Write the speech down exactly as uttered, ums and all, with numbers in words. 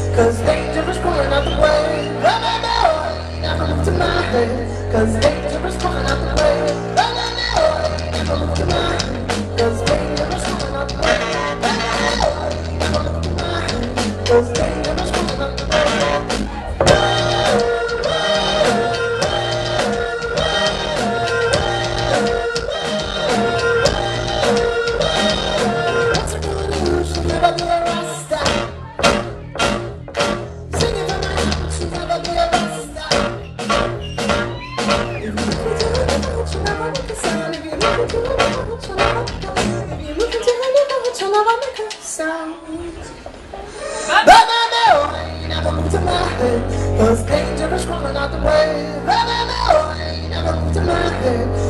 Cause dangerous coming out the way. No, no, no, I ain't never look to my head. Cause dangerous coming out the way. No, no, no, I ain't never look to my head. Cause dangerous coming out the way. No, no, no, I ain't never look to my head. Cause dangerous coming out the way. Cause dangerous running out the way. No, no, no, I ain't never moved to my head.